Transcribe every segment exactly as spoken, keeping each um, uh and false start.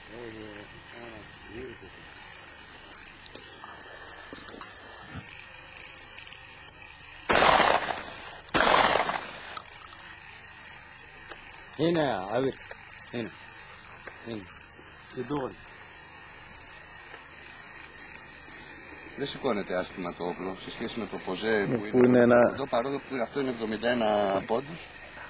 هنا يا عبر هنا هنا تدور. Δεν σηκώνεται άσχημα το όπλο σε σχέση με το ποζέ που, που είναι, είναι ένα... εδώ, παρόλο που αυτό είναι εβδομήντα ένα πόντους.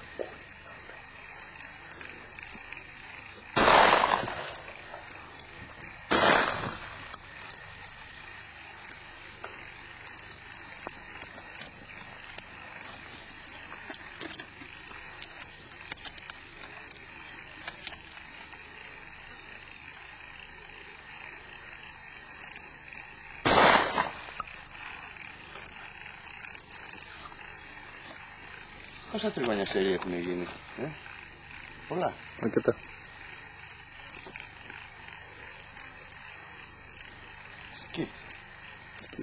Πόσα τριγώνια σερί έχουν γίνει, ε? Πολλά. Αρκετά. Σκιτ. Σκιτ.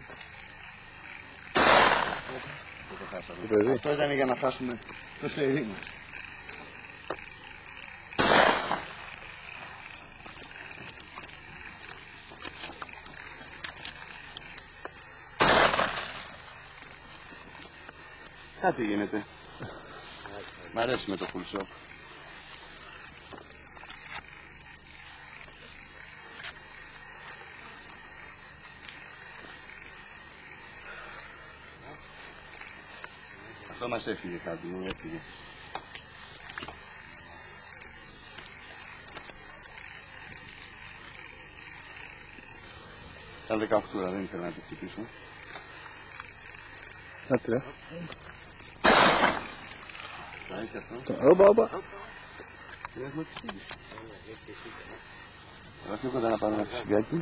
Δεν το χάσαμε. Αυτό ήταν για να χάσουμε το σερί μας. Κάτι γίνεται. Μ' αρέσει με το full shop. Αυτό μας έφυγε κάτι, μου έφυγε. Ήταν δεκαοκτώ, δεν ήθελα να το χτυπήσω. Άτε ρε. Όπα, όπα. Θα φύγω κοντά να πάρω ένα φυσικάκι.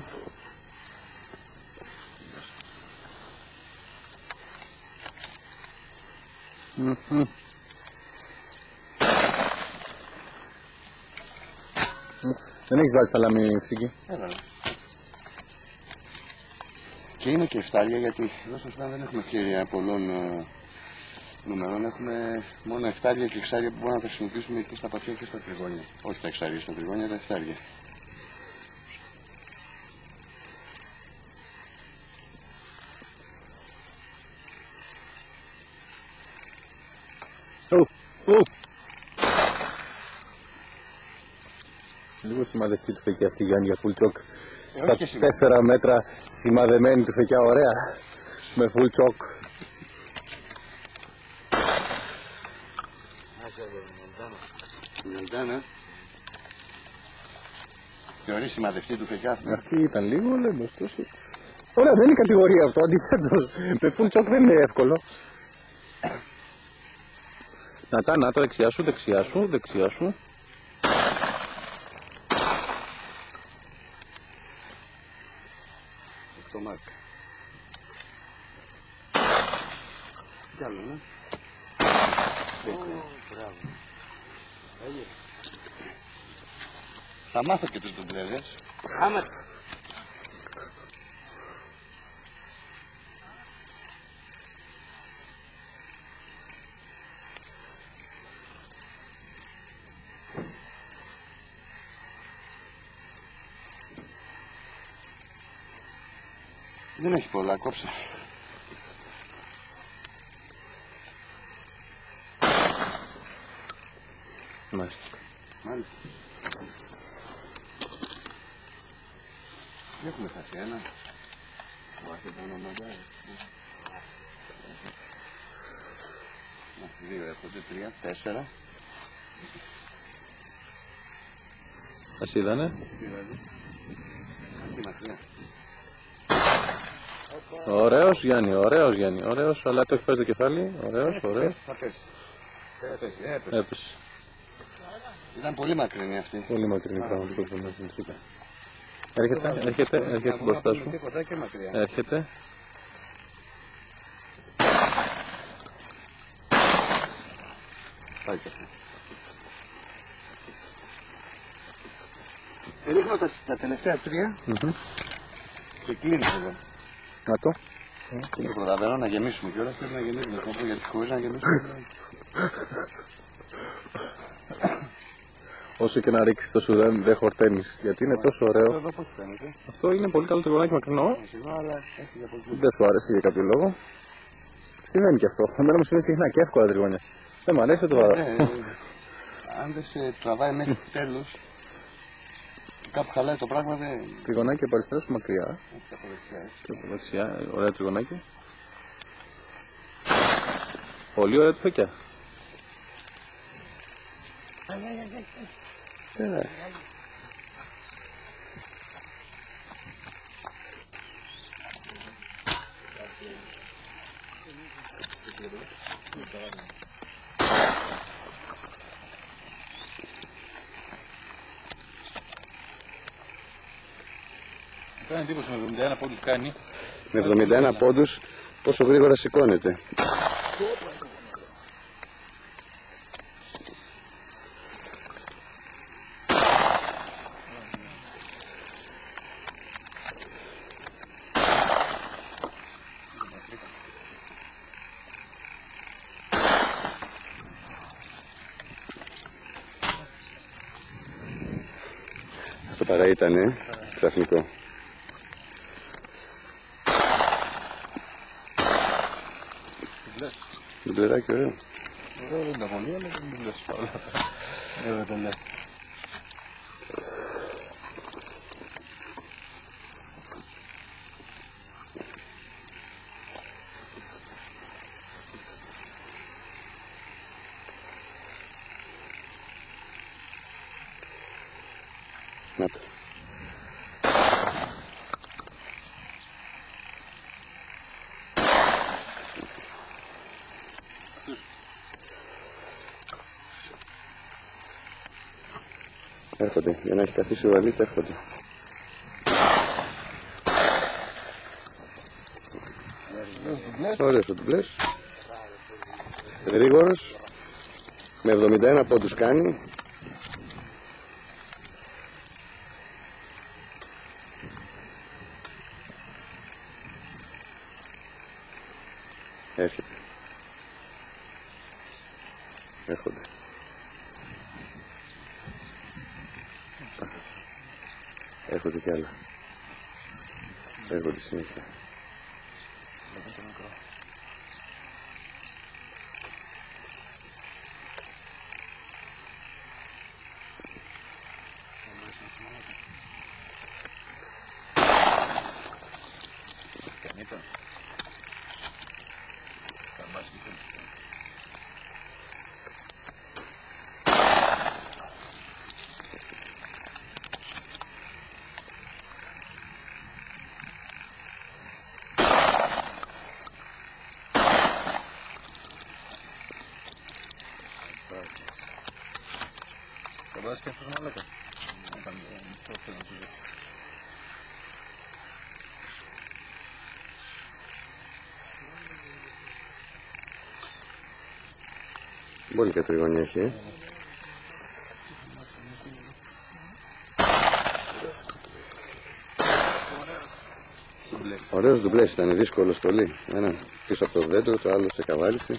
Δεν έχεις βάλει στα λαμί φυσική. Έβαλα. Και είναι και εφτάρια γιατί εδώ στο σπίτι δεν έχουμε ευκαιρία πολλών νούμερων. Έχουμε μόνο εφτάρια και εξάρια που μπορούμε να τα χρησιμοποιήσουμε και στα πατιά και στα τριγώνια. Όχι τα εξάρια στα τριγώνια, τα εφτάρια. Ου, ου. Λίγο σημαδευτεί του φεκιά αυτή η Γιάννη για full choke. Ε, στα τέσσερα μέτρα σημαδεμένη του φεκιά, ωραία. Με full choke. Μεντάνα. Θεωρεί σημαδευτή του φεκιά αυτή. Αυτή ήταν λίγο, λέμε ωστόσο. Ωραία, δεν είναι κατηγορία αυτό, αντιθέτως. Με full choke δεν είναι εύκολο. Να τα, να το, δεξιά σου, δεξιά σου, δεξιά σου. Το μάρκ. Κι άλλο, ναι. Μπράβο. Θα μάθω και τους ντουμπλέδες. Άμα. Δεν έχει πολλά, κόψε. Μάλιστα. Μάλιστα. Δεν έχουμε χάσει ένα. Βάστε το όνομα μαντάρι. Δύο έρχονται, τρία, τέσσερα. Ας είδανε. Αυτή μακριά. Ωραίος Γιάννη, ωραίος Γιάννη, ωραίος, αλλά το έχει φάει το κεφάλι, ωραίος, ωραίος. Θα πέσει. Θα πέσει, έπεσε. Έπεσε. Ήταν πολύ μακρινή αυτή. Πολύ μακρινή πραγματικότητα που μας δίνει. Έρχεται, έρχεται, έρχεται μπροστά σου. Έρχεται. Πάει και αυτό. Ρίχνω τα, τα τελευταία τρία mm-hmm. και κλείνει εδώ. Να το. Δεν προλαβαίνω να γεμίσουμε κιόλας, πρέπει να γεμίσουμε κόπο γιατί χωρίς να γεμίσουμε. Όσο και να ρίξεις το Σουδάν δεν χορταίνεις, γιατί είναι τόσο ωραίο. Εδώ πώς φαίνεται. Αυτό είναι πολύ καλό τριγωνάκι μακρινό. Αλλά έχει από εκεί. Δεν σου άρεσε για κάποιο λόγο. Συμβαίνει και αυτό. Εμένα μου συμβαίνει συχνά και εύκολα τριγωνιά. Δεν μου αρέσει το βαρά. Ναι, αν δεν σε τραβάει μέχρι τέλος, κάπου χαλάει το πράγμα, δεν. Τριγωνάκι από αριστερά σου μακριά. Όχι από δεξιά. Και από δεξιά, ωραία τριγωνάκι. Πολύ ωραία τουφέκια. Ναι. Κάνει εντύπωση με εβδομήντα ένα πόντους κάνει. Με εβδομήντα ένα πόντους πόσο γρήγορα σηκώνεται. Αυτό παρά ήτανε ξαφνικό. Ντουμπλεράκι ωραίο. Ωραίο δεν είναι πολύ, αλλά δεν είναι τόσο ωραίο. Δεν είναι. Να το. Έρχονται, για να έχει καθίσει ο αλήτης έρχονται. Ωραίος ο ντουμπλές. Γρήγορος. Με εβδομήντα ένα πόντους κάνει. Έρχεται. Έρχονται. Έρχονται κι άλλα. Έρχονται συνέχεια. Θα βάζεις και αυτός μαλάκα. Αυτό θέλω να σου δω. Πολύ κατριγωνία έχει, ε. Ωραίος ντουμπλές ήταν, δύσκολο στολή. Ένα πίσω από το δέντρο, το άλλο σε καβάλιση.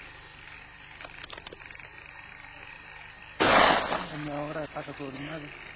Μια ώρα κάτω από το ρημάδι.